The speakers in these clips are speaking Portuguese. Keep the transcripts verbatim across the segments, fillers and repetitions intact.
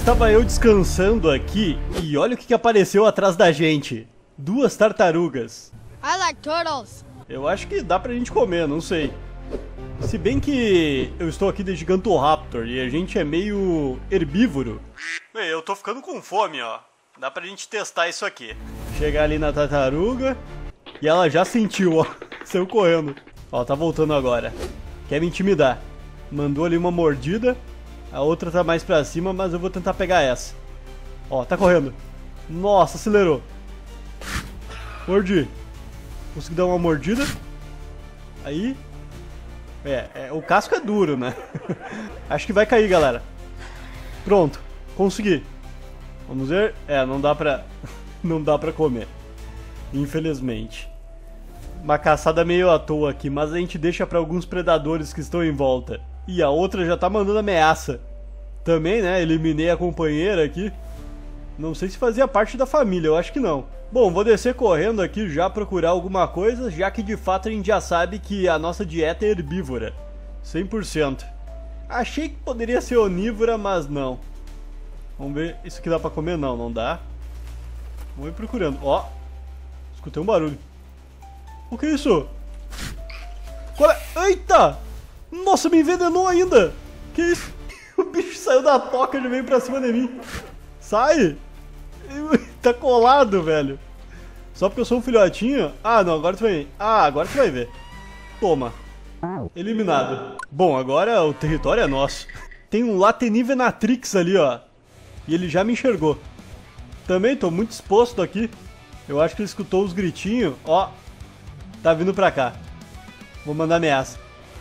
estava eu descansando aqui e olha o que, que apareceu atrás da gente. Duas tartarugas. I like turtles. Eu acho que dá pra gente comer, não sei. Se bem que eu estou aqui de Gigantoraptor e a gente é meio herbívoro. Bem, eu tô ficando com fome, ó. Dá pra gente testar isso aqui. Chegar ali na tartaruga e ela já sentiu, ó. Saiu correndo. Ó, tá voltando agora. Quer me intimidar. Mandou ali uma mordida. A outra tá mais pra cima, mas eu vou tentar pegar essa. Ó, tá correndo. Nossa, acelerou. Mordi. Consegui dar uma mordida. Aí. É, é, o casco é duro, né? Acho que vai cair, galera. Pronto, consegui. Vamos ver. É, não dá pra... não dá pra comer. Infelizmente. Uma caçada meio à toa aqui, mas a gente deixa pra alguns predadores que estão em volta. E a outra já tá mandando ameaça. Também, né, eliminei a companheira aqui. Não sei se fazia parte da família, eu acho que não. Bom, vou descer correndo aqui já procurar alguma coisa, já que de fato a gente já sabe que a nossa dieta é herbívora. cem por cento. Achei que poderia ser onívora, mas não. Vamos ver, isso aqui dá pra comer? Não, não dá. Vamos ir procurando. Ó, escutei um barulho. O que é isso? Qual é? Eita! Nossa, me envenenou ainda! Que isso? O bicho saiu da toca e veio pra cima de mim. Sai! Tá colado, velho. Só porque eu sou um filhotinho? Ah, não, agora tu vai ver. Ah, agora tu vai ver. Toma. Eliminado. Bom, agora o território é nosso. Tem um Latenivenatrix ali, ó. E ele já me enxergou. Também tô muito exposto aqui. Eu acho que ele escutou os gritinhos. Ó, tá vindo pra cá. Vou mandar ameaça.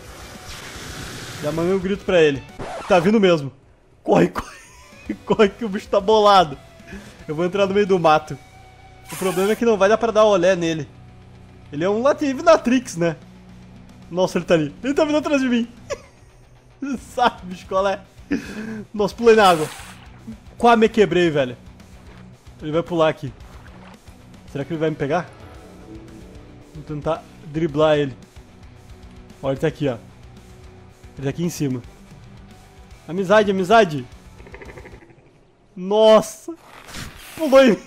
Já mandei um grito pra ele. Tá vindo mesmo. Corre, corre. Corre que o bicho tá bolado. Eu vou entrar no meio do mato. O problema é que não vai dar pra dar olé nele. Ele é um Latenivenatrix, né? Nossa, ele tá ali. Ele tá vindo atrás de mim. Sabe, bicho, qual é? Nossa, pulei na água. Quase me quebrei, velho. Ele vai pular aqui. Será que ele vai me pegar? Vou tentar driblar ele. Olha, ele tá aqui, ó. Ele tá aqui em cima. Amizade, amizade. Nossa. Pulou em mim.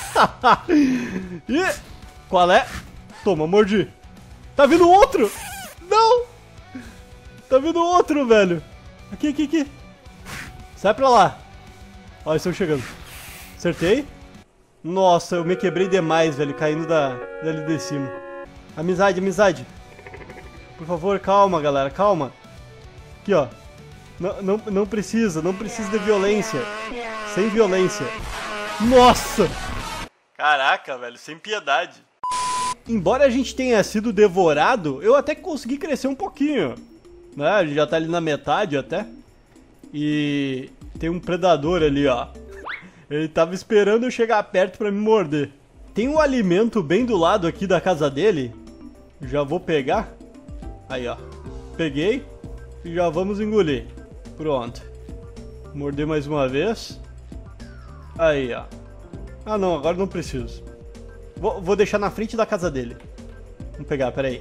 E qual é? Toma, mordi. Tá vindo outro. Não. Tá vindo outro, velho. Aqui, aqui, aqui. Sai pra lá. Ó, eles estão chegando. Acertei. Nossa, eu me quebrei demais, velho. Caindo da, dali de cima. Amizade, amizade. Por favor, calma, galera. Calma. Aqui, ó. Não, não, não precisa, não precisa de violência. Sem violência. Nossa! Caraca, velho, sem piedade. Embora a gente tenha sido devorado, eu até consegui crescer um pouquinho. Né? A gente já tá ali na metade até. E tem um predador ali, ó. Ele tava esperando eu chegar perto pra me morder. Tem um alimento bem do lado aqui da casa dele. Já vou pegar. Aí, ó. Peguei. E já vamos engolir. Pronto. Morder mais uma vez. Aí, ó. Ah, não, agora não preciso. Vou, vou deixar na frente da casa dele. Vamos pegar, peraí.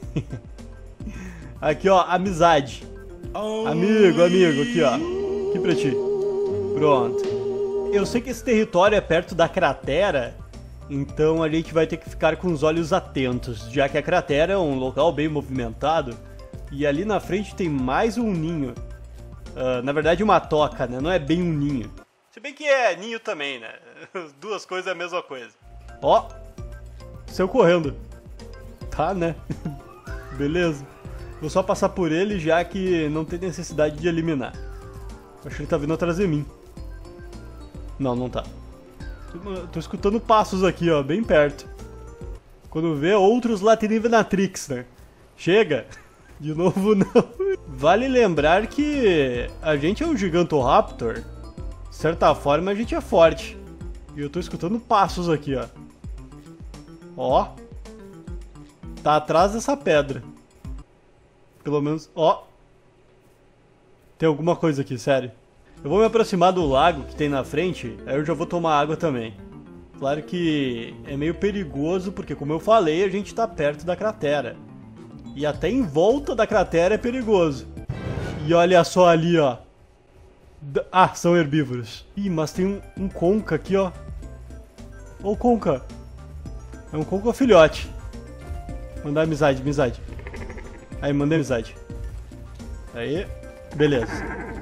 Aqui, ó, amizade. Amigo, amigo, aqui, ó. Aqui pra ti. Pronto. Eu sei que esse território é perto da cratera, então a gente vai ter que ficar com os olhos atentos, já que a cratera é um local bem movimentado. E ali na frente tem mais um ninho. Uh, na verdade uma toca, né? Não é bem um ninho. Se bem que é ninho também, né? As duas coisas é a mesma coisa. Ó, saiu correndo. Tá, né? Beleza. Vou só passar por ele, já que não tem necessidade de eliminar. Acho que ele tá vindo atrás de mim. Não, não tá. Tô, tô escutando passos aqui, ó, bem perto. Quando vê, outros Latenivenatrix, né? Chega! De novo, não. Vale lembrar que a gente é um Gigantoraptor. De certa forma, a gente é forte. E eu tô escutando passos aqui, ó. Ó. Tá atrás dessa pedra. Pelo menos, ó. Tem alguma coisa aqui, sério. Eu vou me aproximar do lago que tem na frente, aí eu já vou tomar água também. Claro que é meio perigoso, porque como eu falei, a gente tá perto da cratera. E até em volta da cratera é perigoso. E olha só ali, ó. D ah, são herbívoros. Ih, mas tem um, um conca aqui, ó. Ô, conca. É um conca filhote. Mandar amizade, amizade. Aí, mandei amizade. Aí, beleza.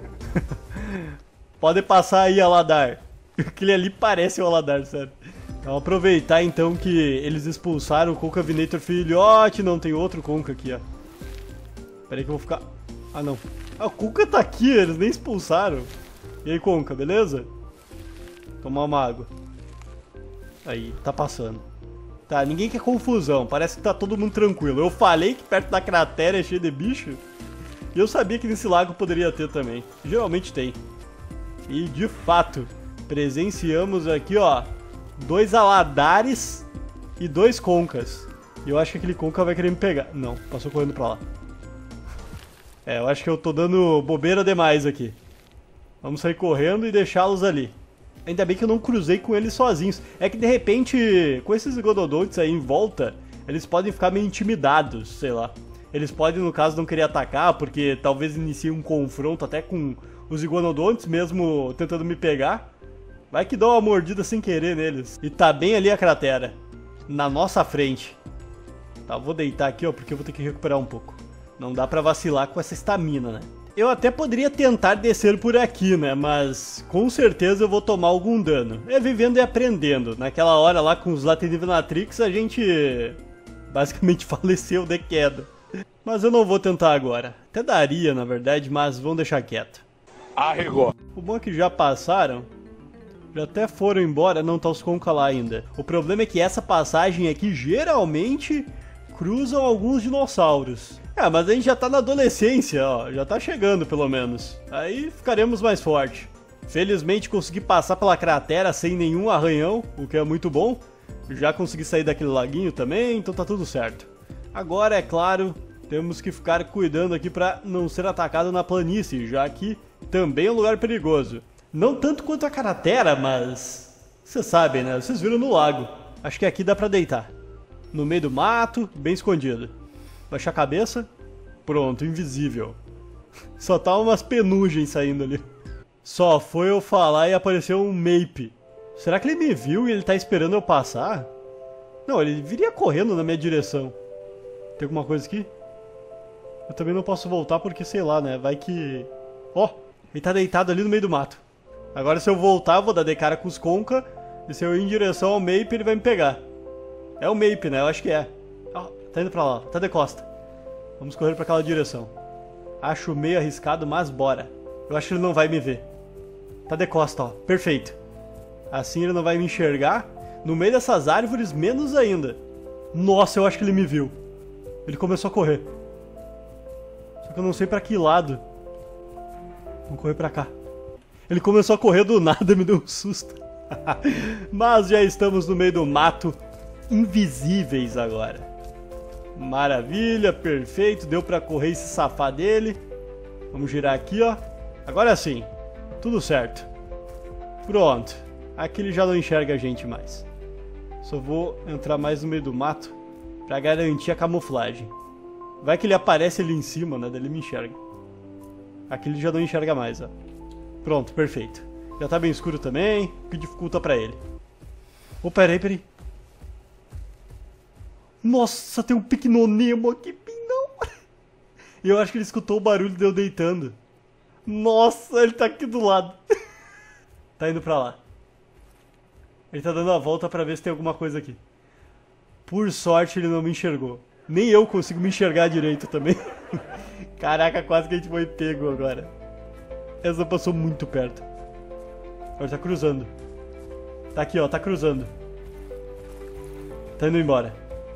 Pode passar aí, Aladar. Aquele ali parece o Aladar, sério. Então, aproveitar então que eles expulsaram o Conca Venator filhote. Não, tem outro Conca aqui, ó. Pera aí que eu vou ficar... Ah, não. Ah, o Conca tá aqui, eles nem expulsaram. E aí, Conca, beleza? Tomar uma água. Aí, tá passando. Tá, ninguém quer confusão. Parece que tá todo mundo tranquilo. Eu falei que perto da cratera é cheio de bicho. E eu sabia que nesse lago poderia ter também. Geralmente tem. E de fato, presenciamos aqui, ó, dois Aladares e dois Concas. E eu acho que aquele Conca vai querer me pegar. Não, passou correndo pra lá. É, eu acho que eu tô dando bobeira demais aqui. Vamos sair correndo e deixá-los ali. Ainda bem que eu não cruzei com eles sozinhos. É que de repente, com esses Gododontes aí em volta, eles podem ficar meio intimidados, sei lá. Eles podem, no caso, não querer atacar, porque talvez inicie um confronto até com os Iguanodontes, mesmo tentando me pegar. Vai que dá uma mordida sem querer neles. E tá bem ali a cratera, na nossa frente. Tá, vou deitar aqui, ó, porque eu vou ter que recuperar um pouco. Não dá pra vacilar com essa estamina, né? Eu até poderia tentar descer por aqui, né? Mas com certeza eu vou tomar algum dano. É vivendo e aprendendo. Naquela hora lá com os Latinivenatrix a gente basicamente faleceu de queda. Mas eu não vou tentar agora. Até daria, na verdade, mas vamos deixar quieto. Arregou. O bom é que já passaram. Já até foram embora, não tá os Conca lá ainda. O problema é que essa passagem aqui geralmente cruzam alguns dinossauros. É, mas a gente já tá na adolescência, ó. Já tá chegando, pelo menos. Aí ficaremos mais fortes. Felizmente consegui passar pela cratera sem nenhum arranhão, o que é muito bom. Já consegui sair daquele laguinho também, então tá tudo certo. Agora, é claro, temos que ficar cuidando aqui pra não ser atacado na planície, já que também é um lugar perigoso. Não tanto quanto a cratera, mas... Vocês sabem, né? Vocês viram no lago. Acho que aqui dá pra deitar. No meio do mato, bem escondido. Baixar a cabeça. Pronto, invisível. Só tá umas penugens saindo ali. Só foi eu falar e apareceu um Mape. Será que ele me viu e ele tá esperando eu passar? Não, ele viria correndo na minha direção. Tem alguma coisa aqui? Eu também não posso voltar porque, sei lá, né? Vai que... Ó, oh, ele tá deitado ali no meio do mato. Agora se eu voltar, eu vou dar de cara com os Conca. E se eu ir em direção ao Mape, ele vai me pegar. É o Mape, né? Eu acho que é. Oh, tá indo pra lá, tá de costa. Vamos correr pra aquela direção. Acho meio arriscado, mas bora. Eu acho que ele não vai me ver. Tá de costa, ó. Perfeito. Assim ele não vai me enxergar. No meio dessas árvores, menos ainda. Nossa, eu acho que ele me viu. Ele começou a correr. Só que eu não sei pra que lado. Vamos correr pra cá. Ele começou a correr do nada, me deu um susto. Mas já estamos no meio do mato, invisíveis agora. Maravilha, perfeito. Deu pra correr e se safar dele. Vamos girar aqui, ó. Agora sim, tudo certo. Pronto. Aqui ele já não enxerga a gente mais. Só vou entrar mais no meio do mato pra garantir a camuflagem. Vai que ele aparece ali em cima, né? Daí ele me enxerga. Aqui ele já não enxerga mais, ó. Pronto, perfeito. Já tá bem escuro também, o que dificulta pra ele. Oh, peraí, peraí. Nossa, tem um Picnonemo aqui, não. E eu acho que ele escutou o barulho de eu deitando. Nossa, ele tá aqui do lado. Tá indo pra lá. Ele tá dando a volta pra ver se tem alguma coisa aqui. Por sorte ele não me enxergou. Nem eu consigo me enxergar direito também. Caraca, quase que a gente foi pego agora. Essa passou muito perto. Agora tá cruzando. Tá aqui, ó, tá cruzando. Tá indo embora.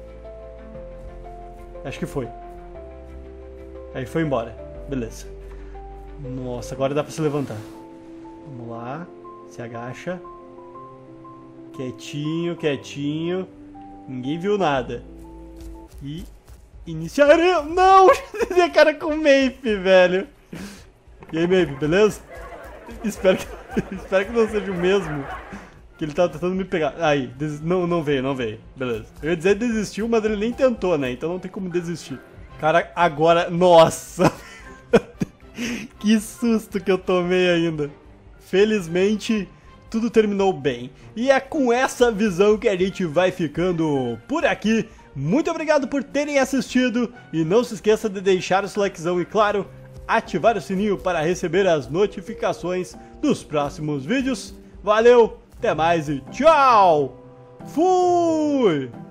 Acho que foi. Aí foi embora. Beleza. Nossa, agora dá pra se levantar. Vamos lá. Se agacha. Quietinho, quietinho. Ninguém viu nada. E... iniciaremos... Não! Minha cara com o Mape, velho. E aí, Mape, beleza? Espero que... espero que não seja o mesmo. Que ele tava tentando me pegar. Aí, des... não, não veio, não veio. Beleza. Eu ia dizer que desistiu, mas ele nem tentou, né? Então não tem como desistir. Cara, agora... Nossa! Que susto que eu tomei ainda. Felizmente, tudo terminou bem. E é com essa visão que a gente vai ficando por aqui. Muito obrigado por terem assistido. E não se esqueça de deixar o seu likezão e, claro, ativar o sininho para receber as notificações dos próximos vídeos. Valeu, até mais e tchau! Fui!